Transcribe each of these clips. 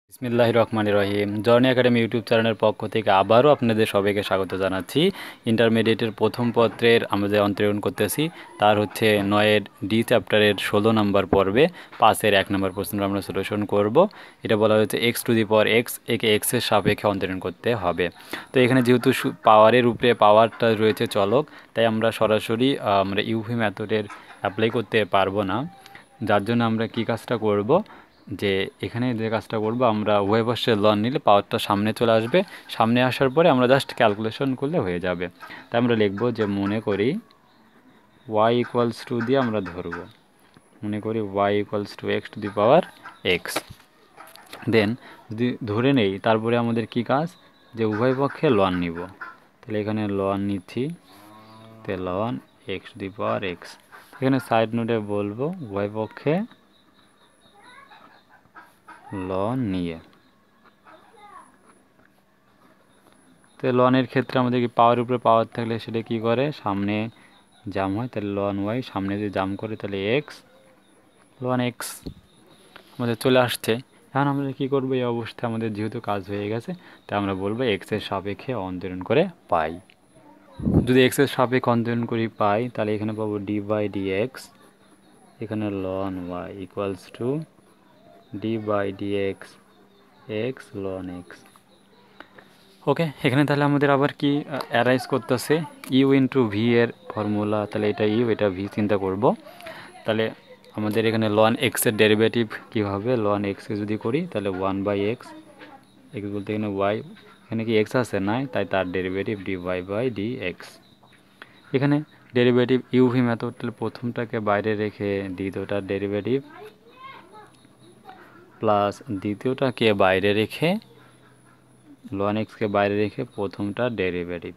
বিসমিল্লাহির রহমানির রহিম। Journey academy YouTube চ্যানেলের পক্ষ থেকে আবারও আপনাদের সবাইকে স্বাগত জানাচ্ছি। ইন্টারমিডিয়েটের প্রথম পত্রের আমরা যে অন্তরীণ করতেছি তার হচ্ছে 9-এর ডি চ্যাপ্টারের 16 নম্বর পর্বে 5-এর 1 নম্বর প্রশ্নটা আমরা সলিউশন করব। এটা বলা হচ্ছে x to the power x, একে এক্সের সাপেক্ষে অন্তরীণ করতে হবে। তো এখানে যেহেতু পাওয়ারের উপরে পাওয়ারটা রয়েছে চলক, তাই আমরা সরাসরি আমরা ইউভি মেথডের অ্যাপ্লাই করতে পারবো না। যার জন্য আমরা কি কাজটা করব, যে এখানে যে কাজটা করব, আমরা উভয় পাশে লন নিলে পাওয়ারটা সামনে চলে আসবে। সামনে আসার পরে আমরা জাস্ট ক্যালকুলেশন করলে হয়ে যাবে। তাই আমরা লিখব যে মনে করি y ইকুয়ালস টু দিয়ে আমরা ধরব, মনে করি y equals to x to the power x. Then যদি ধরে নেই, তারপরে আমাদের কি কাজ, যে উভয় পক্ষে লন নিব। তাহলে এখানে লন নিচ্ছি, তো ln x to the power x. এখানে সাইড নোটে বলবো উভয় পক্ষে লন নিয়ে। তো লনের ক্ষেত্রে আমাদের কি পাওয়ার উপরে পাওয়ার থাকলে সেটা কি করে, সামনে জাম হয়। তাহলে লন ওয়াই সামনে যদি জাম করে তাহলে এক্স, লন এক্স আমাদের চলে আসছে। এখন আমরা কী করবো, এই অবস্থায় আমাদের যেহেতু কাজ হয়ে গেছে, তাই আমরা বলবো এক্সের সাপেক্ষে অন্তরণ করে পাই। যদি এক্সের সাপেক্ষে অন্তরণ করি পাই, তাহলে এখানে পাবো ডি বাই ডি এক্স, এখানে ln y equals to d by d x x ln x. Okay, এখানে তাহলে আমাদের আবার কি অ্যারাইজ করতেছে, ইউ ইন্টু ভি এর ফর্মুলা। তাহলে এটা ইউ, এটা ভি চিন্তা করব। তাহলে আমাদের এখানে লন এক্সের ডেরিভেটিভ কী হবে, লন এক্সকে যদি করি তাহলে 1/x, এক্স বলতে এখানে ওয়াই, এখানে কি এক্স আছে নাই, তাই তার derivative d y by d x. এখানে ডেরিভেটিভ ইউভি মেথড, তাহলে প্রথমটাকে বাইরে রেখে দ্বিতীয়টার ডেরিভেটিভ প্লাস দ্বিতীয়টাকে বাইরে রেখে লন এক্সকে বাইরে রেখে প্রথমটা ডেরিভেটিভ।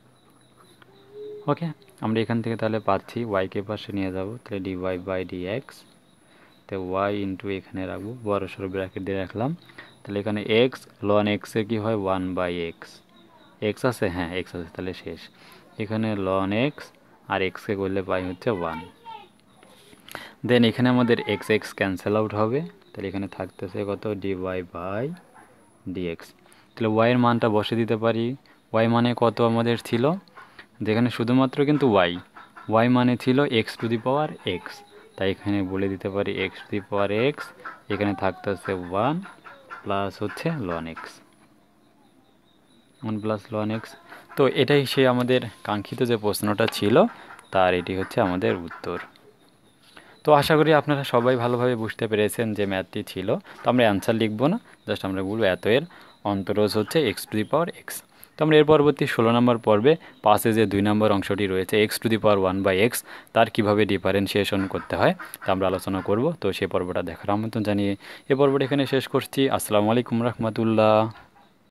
ওকে, আমরা এখান থেকে তাহলে পাচ্ছি ওয়াইকে পাশে নিয়ে যাব, তাহলে d y by d x, তো ওয়াই ইন্টু এখানে রাখবো, বড় সড়ো ব্র্যাকেট দিয়ে রাখলাম। তাহলে এখানে এক্স, লন এক্সে কী হয় 1/x, এক্স আছে, হ্যাঁ এক্স আছে, তাহলে শেষ। এখানে লন এক্স আর এক্সকে করলে পাই হচ্ছে 1। দেন এখানে আমাদের এক্স এক্স ক্যান্সেল আউট হবে, তাহলে এখানে থাকতেছে কত, d y by d x. তাহলে ওয়াইয়ের মানটা বসে দিতে পারি। ওয়াই মানে কত আমাদের ছিল, যেখানে শুধুমাত্র কিন্তু ওয়াই মানে ছিল x to the power x, তাই এখানে বলে দিতে পারি x to the power x, এখানে থাকতেছে 1 প্লাস হচ্ছে ln x, 1 plus ln x. তো এটাই সে আমাদের কাঙ্ক্ষিত যে প্রশ্নটা ছিল, তার এটি হচ্ছে আমাদের উত্তর। তো আশা করি আপনারা সবাই ভালোভাবে বুঝতে পেরেছেন যে ম্যাথটি ছিল। তো আমরা অ্যান্সার লিখবো না, জাস্ট আমরা বলবো এত এর অন্তরজ হচ্ছে x to the power x. তো আমরা এর পরবর্তী 16 নম্বর পর্বে 5-এ যে 2 নম্বর অংশটি রয়েছে x to the power 1/x, তার কীভাবে ডিফারেন্সিয়েশন করতে হয় তা আমরা আলোচনা করব। তো সেই পর্বটা দেখার আমন্ত্রণ জানিয়ে এ পর্বটা এখানে শেষ করছি। আসসালামু আলাইকুম রহমতুল্লাহ।